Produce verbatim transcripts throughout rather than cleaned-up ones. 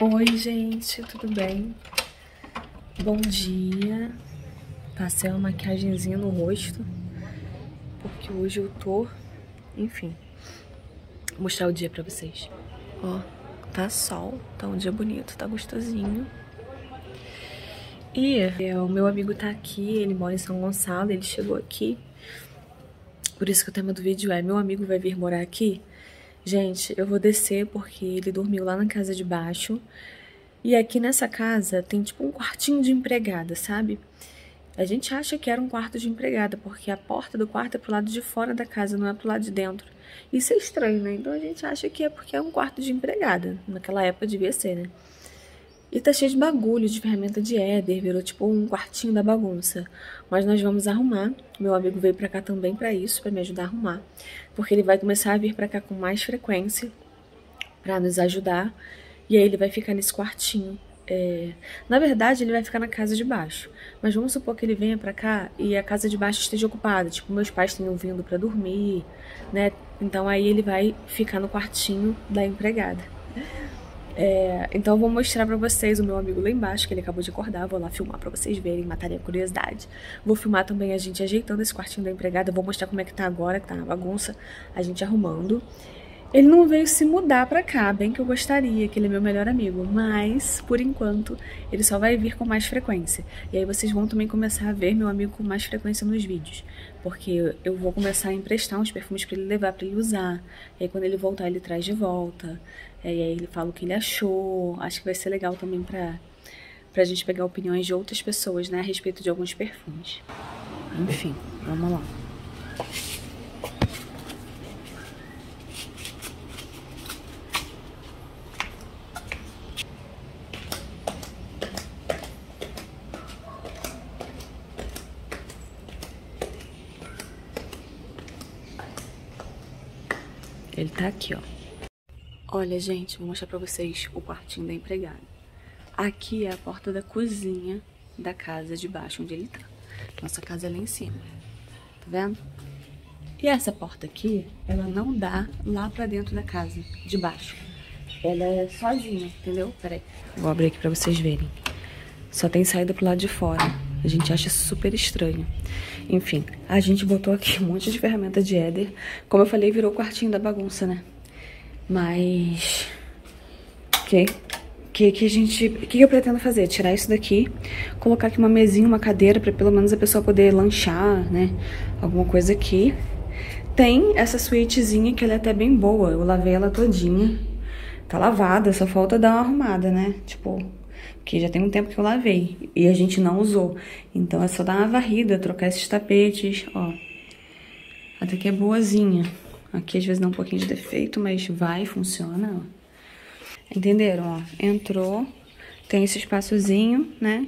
Oi, gente, tudo bem? Bom dia. Passei uma maquiagemzinha no rosto, porque hoje eu tô... Enfim, vou mostrar o dia pra vocês. Ó, tá sol, tá um dia bonito, tá gostosinho. E é, o meu amigo tá aqui, ele mora em São Gonçalo, ele chegou aqui. Por isso que o tema do vídeo é: meu amigo vai vir morar aqui? Gente, eu vou descer porque ele dormiu lá na casa de baixo. E aqui nessa casa tem tipo um quartinho de empregada, sabe? A gente acha que era um quarto de empregada, porque a porta do quarto é pro lado de fora da casa, não é pro lado de dentro. Isso é estranho, né? Então a gente acha que é porque é um quarto de empregada. Naquela época devia ser, né? E tá cheio de bagulho, de ferramenta de éder, virou tipo um quartinho da bagunça. Mas nós vamos arrumar. Meu amigo veio pra cá também pra isso, pra me ajudar a arrumar. Porque ele vai começar a vir pra cá com mais frequência, pra nos ajudar. E aí ele vai ficar nesse quartinho. É... Na verdade, ele vai ficar na casa de baixo. Mas vamos supor que ele venha pra cá e a casa de baixo esteja ocupada. Tipo, meus pais tenham vindo pra dormir, né? Então aí ele vai ficar no quartinho da empregada. É, então eu vou mostrar pra vocês o meu amigo lá embaixo, que ele acabou de acordar. Vou lá filmar pra vocês verem, matarem a curiosidade. Vou filmar também a gente ajeitando esse quartinho da empregada. Vou mostrar como é que tá agora, que tá na bagunça, a gente arrumando. Ele não veio se mudar pra cá, bem que eu gostaria, que ele é meu melhor amigo. Mas, por enquanto, ele só vai vir com mais frequência. E aí vocês vão também começar a ver meu amigo com mais frequência nos vídeos. Porque eu vou começar a emprestar uns perfumes pra ele levar, pra ele usar. E aí quando ele voltar, ele traz de volta. E aí ele fala o que ele achou. Acho que vai ser legal também pra, pra gente pegar opiniões de outras pessoas, né, a respeito de alguns perfumes. Enfim, vamos lá. Ele tá aqui, ó. Olha, gente, vou mostrar pra vocês o quartinho da empregada. Aqui é a porta da cozinha da casa de baixo, onde ele tá. Nossa casa é lá em cima. Tá vendo? E essa porta aqui, ela não dá lá pra dentro da casa, de baixo. Ela é sozinha, entendeu? Peraí. Vou abrir aqui pra vocês verem. Só tem saída pro lado de fora. A gente acha super estranho. Enfim, a gente botou aqui um monte de ferramenta de éder. Como eu falei, virou o quartinho da bagunça, né? Mas... O que, que, que a gente... O que, que eu pretendo fazer? Tirar isso daqui, colocar aqui uma mesinha, uma cadeira, pra pelo menos a pessoa poder lanchar, né? Alguma coisa aqui. Tem essa suítezinha que ela é até bem boa. Eu lavei ela todinha. Tá lavada, só falta dar uma arrumada, né? Tipo... Porque já tem um tempo que eu lavei e a gente não usou. Então é só dar uma varrida, trocar esses tapetes, ó. Até que é boazinha. Aqui às vezes dá um pouquinho de defeito, mas vai, funciona, ó. Entenderam, ó? Entrou, tem esse espaçozinho, né?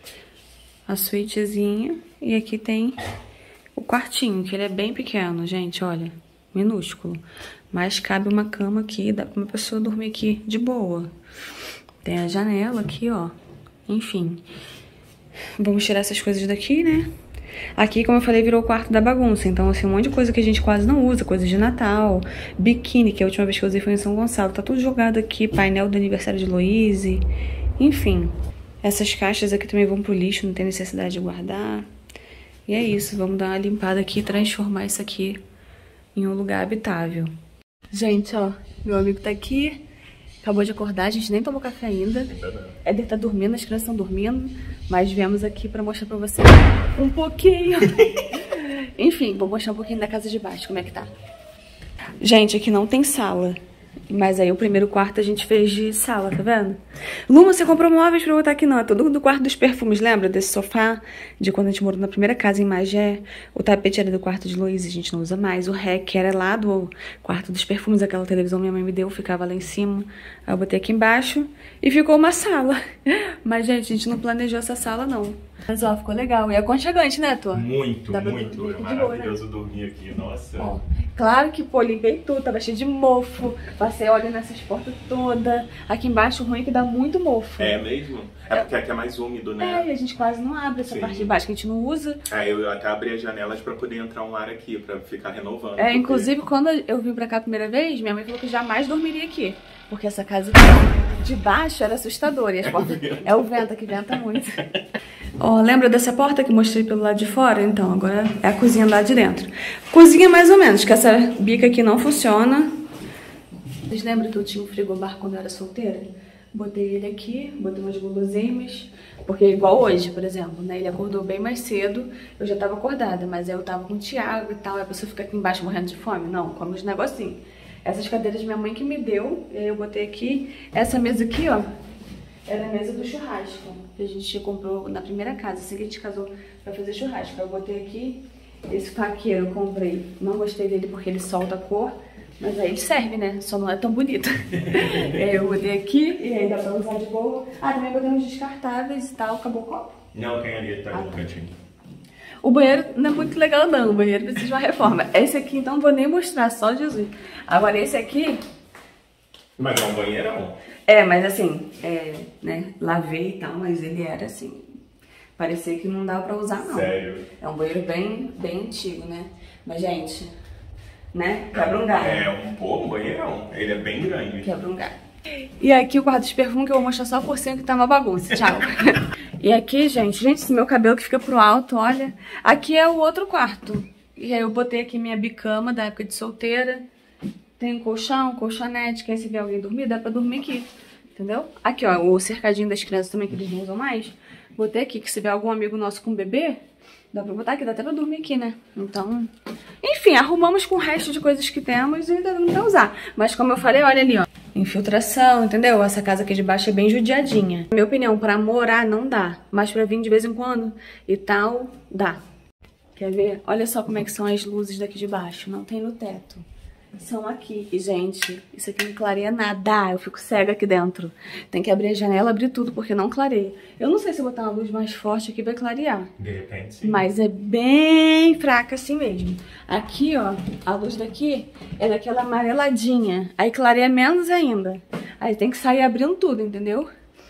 A suítezinha. E aqui tem o quartinho, que ele é bem pequeno, gente, olha. Minúsculo. Mas cabe uma cama aqui, dá pra uma pessoa dormir aqui de boa. Tem a janela aqui, ó. Enfim. Vamos tirar essas coisas daqui, né? Aqui, como eu falei, virou o quarto da bagunça. Então, assim, um monte de coisa que a gente quase não usa. Coisas de Natal. Biquíni, que a última vez que eu usei foi em São Gonçalo. Tá tudo jogado aqui. Painel do aniversário de Louise. Enfim. Essas caixas aqui também vão pro lixo. Não tem necessidade de guardar. E é isso. Vamos dar uma limpada aqui e transformar isso aqui em um lugar habitável. Gente, ó. Meu amigo tá aqui. Acabou de acordar, a gente nem tomou café ainda. Éder tá dormindo, as crianças estão dormindo. Mas viemos aqui pra mostrar pra vocês um pouquinho. Enfim, vou mostrar um pouquinho da casa de baixo, como é que tá. Gente, aqui não tem sala. Mas aí o primeiro quarto a gente fez de sala, tá vendo? Luma, você comprou móveis pra botar aqui não. É tudo do quarto dos perfumes, lembra desse sofá? De quando a gente morou na primeira casa em Magé. O tapete era do quarto de Louise, a gente não usa mais. O rack era lá do quarto dos perfumes. Aquela televisão minha mãe me deu, ficava lá em cima. Aí eu botei aqui embaixo e ficou uma sala. Mas, gente, a gente não planejou essa sala, não. Mas, ó, ficou legal. E é aconchegante, né, Tô? Muito, muito. É maravilhoso dormir aqui, nossa. Ó, claro que, pô, limpei tudo, tava cheio de mofo. Passei óleo nessas portas todas. Aqui embaixo, o ruim é que dá muito mofo. É mesmo? É porque aqui é mais úmido, né? É, e a gente quase não abre essa Sim. parte de baixo, que a gente não usa. É, eu até abri as janelas pra poder entrar um ar aqui, pra ficar renovando. É, porque... inclusive, quando eu vim pra cá a primeira vez, minha mãe falou que jamais dormiria aqui. porque essa casa de baixo era assustadora. E as portas... É o vento que venta muito. Ó, lembra dessa porta que mostrei pelo lado de fora? Então, agora é a cozinha lá de dentro. Cozinha mais ou menos, que essa bica aqui não funciona. Vocês lembram que eu tinha um frigobar quando eu era solteira? Botei ele aqui, botei umas guloseimas, porque igual hoje, por exemplo, né? Ele acordou bem mais cedo, eu já tava acordada, mas aí eu tava com o Thiago e tal, aí a pessoa fica aqui embaixo morrendo de fome. Não, come uns negocinhos. Essas cadeiras minha mãe que me deu, e aí eu botei aqui. Essa mesa aqui, ó, era a mesa do churrasco, que a gente comprou na primeira casa, assim que a gente casou pra fazer churrasco. Aí eu botei aqui, esse faqueiro eu comprei, não gostei dele porque ele solta a cor, mas aí ele serve, né? Só não é tão bonito. E aí eu botei aqui, e aí dá pra usar de boa. Ah, também botei uns descartáveis e tal, acabou o copo. Não, tem ali, tá ah, no cantinho. O banheiro não é muito legal não, o banheiro precisa de uma reforma. Esse aqui então não vou nem mostrar, só Jesus. Agora esse aqui... Mas é um banheirão. É, mas assim, é, né, lavei e tal, mas ele era assim, parecia que não dava pra usar não. Sério? É um banheiro bem, bem antigo, né? Mas gente, né, quebra um galho. É um, pô, um banheirão, ele é bem grande. Quebra um galho. E aqui o quarto de perfume que eu vou mostrar só por cima que tá uma bagunça, tchau. E aqui, gente, gente, esse meu cabelo que fica pro alto, olha. Aqui é o outro quarto. E aí eu botei aqui minha bicama da época de solteira. Tem um colchão, colchonete, que aí se vier alguém dormir, dá pra dormir aqui, entendeu? Aqui, ó, o cercadinho das crianças também, que eles não usam mais. Botei aqui, que se vier algum amigo nosso com bebê, dá pra botar aqui, dá até pra dormir aqui, né? Então, enfim, arrumamos com o resto de coisas que temos e ainda não pra usar. Mas como eu falei, olha ali, ó. Infiltração, entendeu? Essa casa aqui de baixo é bem judiadinha. Na minha opinião, pra morar não dá, mas pra vir de vez em quando e tal, dá. Quer ver? Olha só como é que são as luzes daqui de baixo, não tem no teto. São aqui. E, gente, isso aqui não clareia nada. Eu fico cega aqui dentro. Tem que abrir a janela, abrir tudo, porque não clareia. Eu não sei se eu botar uma luz mais forte aqui vai clarear. De repente, sim. Mas é bem fraca assim mesmo. Aqui, ó, a luz daqui é daquela amareladinha. Aí clareia menos ainda. Aí tem que sair abrindo tudo, entendeu?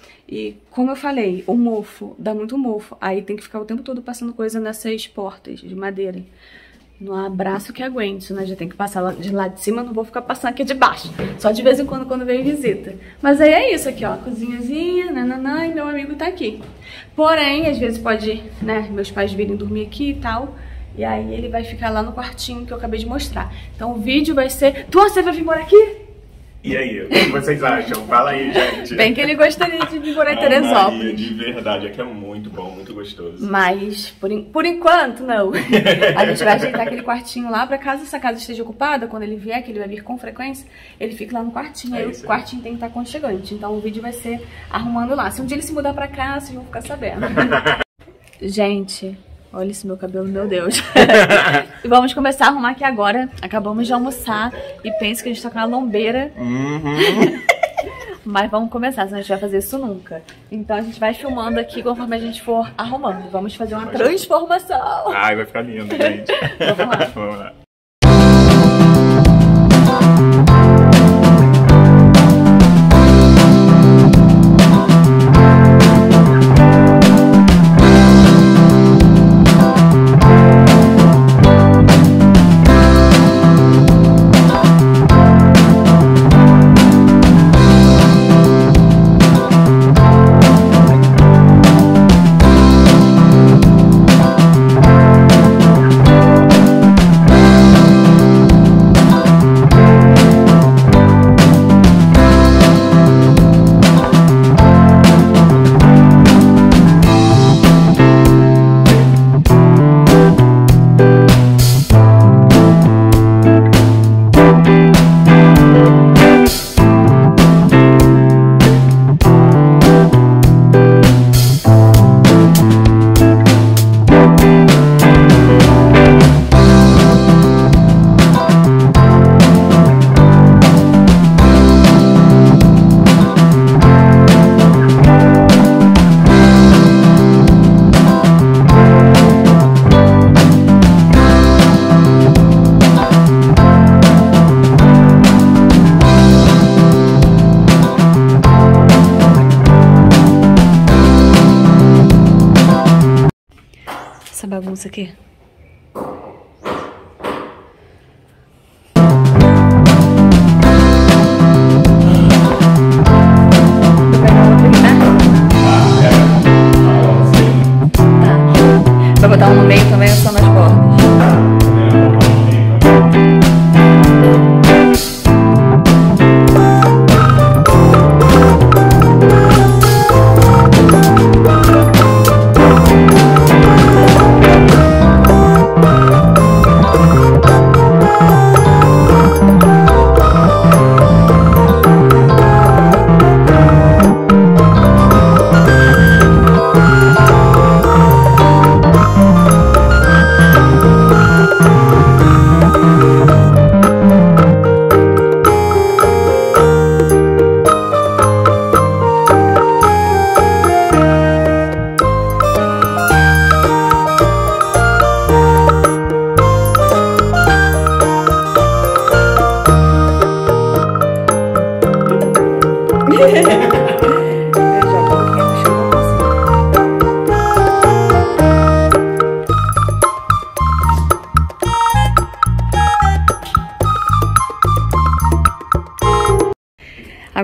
E, como eu falei, o mofo, dá muito mofo. Aí tem que ficar o tempo todo passando coisa nessas portas de madeira. No abraço que aguente, né? Já tem que passar lá de lá de cima, não vou ficar passando aqui de baixo. Só de vez em quando, quando vem visita. Mas aí é isso aqui, ó. Cozinhazinha, nananã, e meu amigo tá aqui. Porém, às vezes pode, né, meus pais virem dormir aqui e tal. E aí ele vai ficar lá no quartinho que eu acabei de mostrar. Então o vídeo vai ser... Tu, você vai vir morar aqui? E aí, o que vocês acham? Fala aí, gente. Bem que ele gostaria de vir morar em Ah, Teresópolis. Maria, de verdade, aqui é muito bom, muito gostoso. Mas, por, in- por enquanto, não. A gente vai ajeitar aquele quartinho lá pra caso essa casa esteja ocupada, quando ele vier, que ele vai vir com frequência, ele fica lá no quartinho. É Aí isso o aí. quartinho tem que estar aconchegante. Então o vídeo vai ser arrumando lá. Se um dia ele se mudar pra cá, vocês vão ficar sabendo. Gente, olha esse meu cabelo, meu Deus. E vamos começar a arrumar aqui agora. Acabamos de almoçar e penso que a gente tá com uma lombeira. Uhum. Mas vamos começar, senão a gente vai fazer isso nunca. Então a gente vai filmando aqui conforme a gente for arrumando. Vamos fazer uma transformação. Ai, vai ficar lindo, gente. Vamos lá. Vamos lá. Essa bagunça aqui.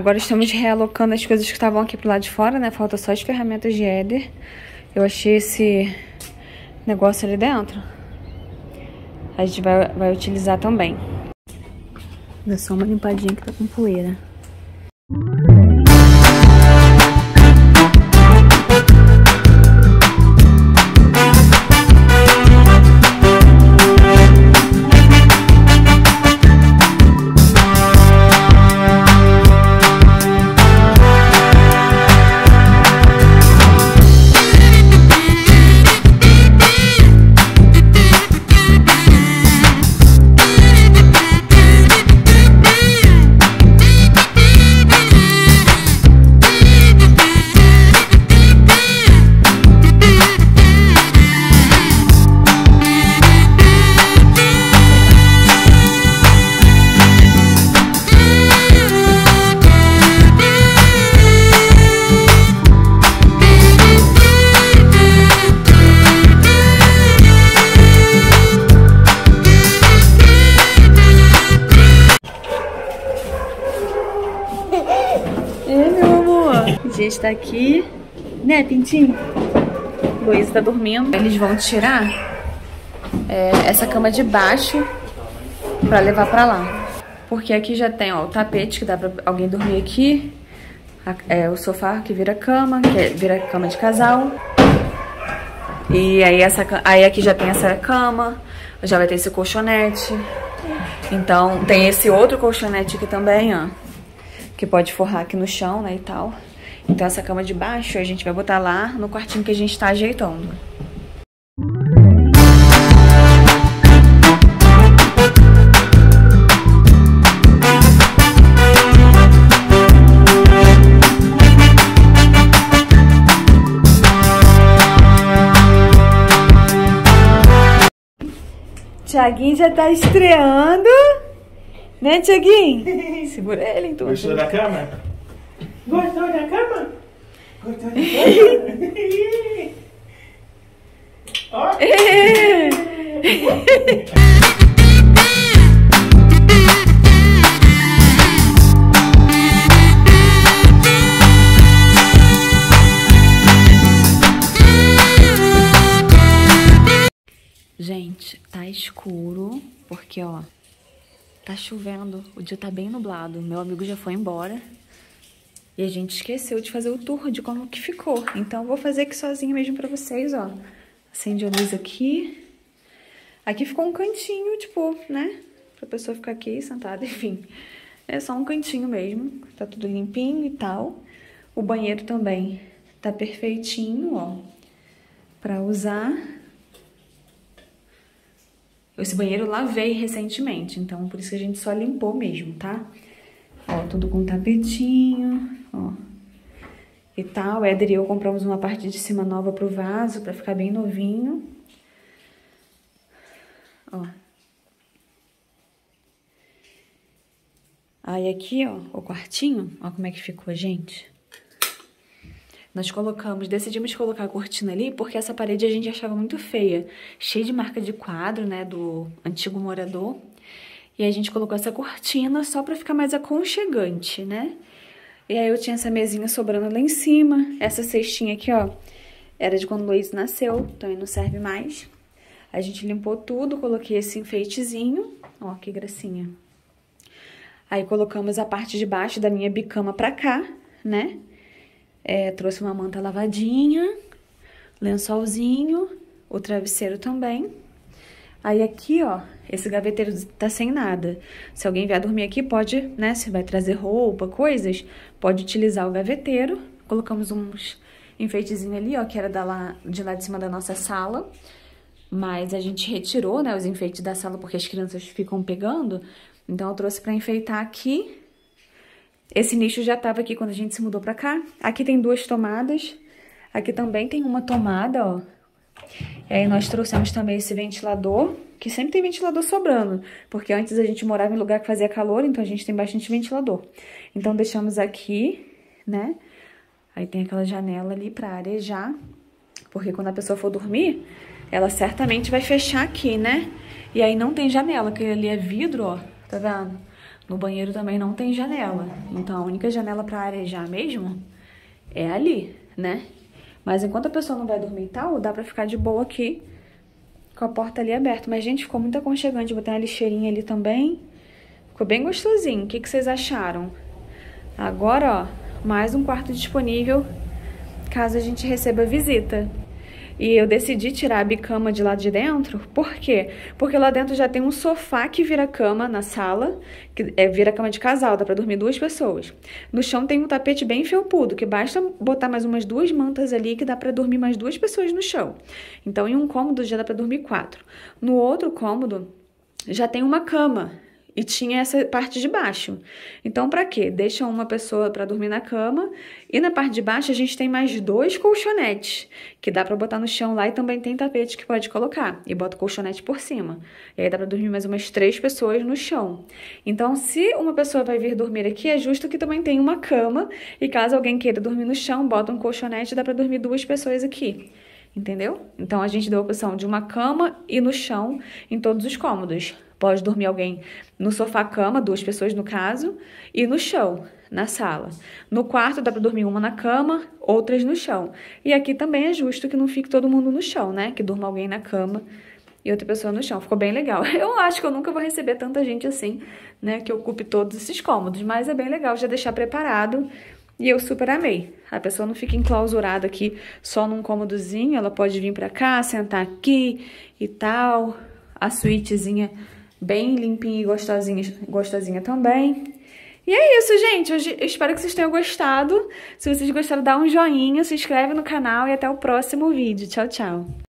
Agora estamos realocando as coisas que estavam aqui pro lado de fora, né? Falta só as ferramentas de Éder. Eu achei esse negócio ali dentro. A gente vai, vai utilizar também. Dá só uma limpadinha que tá com poeira. A gente tá aqui, né, Pintinho? Luiz tá dormindo. Eles vão tirar é, essa cama de baixo pra levar pra lá. Porque aqui já tem, ó, o tapete que dá pra alguém dormir aqui. A, é, o sofá que vira cama, que é, vira cama de casal. E aí, essa, aí aqui já tem essa cama, já vai ter esse colchonete. Então tem esse outro colchonete aqui também, ó, que pode forrar aqui no chão, né, e tal. Então essa cama de baixo a gente vai botar lá no quartinho que a gente tá ajeitando. Tiaguinho já tá estreando, né, Tiaguinho? Segura ele então. Gostou da cama? Gostou da cama? Gostou da cama? Ó! Gente, tá escuro, porque, ó, tá chovendo, o dia tá bem nublado. Meu amigo já foi embora. E a gente esqueceu de fazer o tour de como que ficou. Então, eu vou fazer aqui sozinha mesmo pra vocês, ó. Acende a luz aqui. Aqui ficou um cantinho, tipo, né? Pra pessoa ficar aqui sentada, enfim. É só um cantinho mesmo. Tá tudo limpinho e tal. O banheiro também tá perfeitinho, ó. Pra usar. Esse banheiro eu lavei recentemente. Então, por isso que a gente só limpou mesmo, tá? Ó, tudo com tapetinho, ó, e tal. Éder e eu compramos uma parte de cima nova pro vaso, pra ficar bem novinho. Ó. Aí aqui, ó, o quartinho, ó como é que ficou, gente. Nós colocamos, decidimos colocar a cortina ali porque essa parede a gente achava muito feia. Cheia de marca de quadro, né, do antigo morador. E aí a gente colocou essa cortina só pra ficar mais aconchegante, né? E aí eu tinha essa mesinha sobrando lá em cima. Essa cestinha aqui, ó, era de quando o Luiz nasceu, então não serve mais. A gente limpou tudo, coloquei esse enfeitezinho. Ó, que gracinha. Aí colocamos a parte de baixo da minha bicama pra cá, né? É, trouxe uma manta lavadinha, lençolzinho, o travesseiro também. Aí aqui, ó, esse gaveteiro tá sem nada. Se alguém vier dormir aqui, pode, né, se vai trazer roupa, coisas, pode utilizar o gaveteiro. Colocamos uns enfeitezinhos ali, ó, que era da lá, de lá de cima da nossa sala. Mas a gente retirou, né, os enfeites da sala porque as crianças ficam pegando. Então eu trouxe pra enfeitar aqui. Esse nicho já tava aqui quando a gente se mudou pra cá. Aqui tem duas tomadas. Aqui também tem uma tomada, ó. E aí nós trouxemos também esse ventilador, que sempre tem ventilador sobrando, porque antes a gente morava em lugar que fazia calor, então a gente tem bastante ventilador. Então deixamos aqui, né? Aí tem aquela janela ali pra arejar, porque quando a pessoa for dormir, ela certamente vai fechar aqui, né? E aí não tem janela, que ali é vidro, ó, tá vendo? No banheiro também não tem janela. Então, a única janela pra arejar mesmo é ali, né? Mas enquanto a pessoa não vai dormir e tal, dá pra ficar de boa aqui, com a porta ali aberta. Mas, gente, ficou muito aconchegante. Botei uma lixeirinha ali também. Ficou bem gostosinho. O que, que vocês acharam? Agora, ó, mais um quarto disponível, caso a gente receba visita. E eu decidi tirar a bicama de lá de dentro, por quê? Porque lá dentro já tem um sofá que vira cama na sala, que é, vira cama de casal, dá pra dormir duas pessoas. No chão tem um tapete bem felpudo, que basta botar mais umas duas mantas ali, que dá pra dormir mais duas pessoas no chão. Então, em um cômodo já dá pra dormir quatro. No outro cômodo, já tem uma cama. E tinha essa parte de baixo. Então, pra quê? Deixa uma pessoa pra dormir na cama. E na parte de baixo, a gente tem mais dois colchonetes. Que dá pra botar no chão lá. E também tem tapete que pode colocar. E bota o colchonete por cima. E aí dá pra dormir mais umas três pessoas no chão. Então, se uma pessoa vai vir dormir aqui, é justo que também tenha uma cama. E caso alguém queira dormir no chão, bota um colchonete e dá pra dormir duas pessoas aqui. Entendeu? Então, a gente deu a opção de uma cama e no chão em todos os cômodos. Pode dormir alguém no sofá-cama, duas pessoas no caso, e no chão, na sala. No quarto dá pra dormir uma na cama, outras no chão. E aqui também é justo que não fique todo mundo no chão, né? Que durma alguém na cama e outra pessoa no chão. Ficou bem legal. Eu acho que eu nunca vou receber tanta gente assim, né? Que ocupe todos esses cômodos, mas é bem legal já deixar preparado. E eu super amei. A pessoa não fica enclausurada aqui só num cômodozinho, ela pode vir pra cá, sentar aqui e tal. A suítezinha bem limpinha e gostosinha, gostosinha também. E é isso, gente. Eu espero que vocês tenham gostado. Se vocês gostaram, dá um joinha, se inscreve no canal e até o próximo vídeo. Tchau, tchau.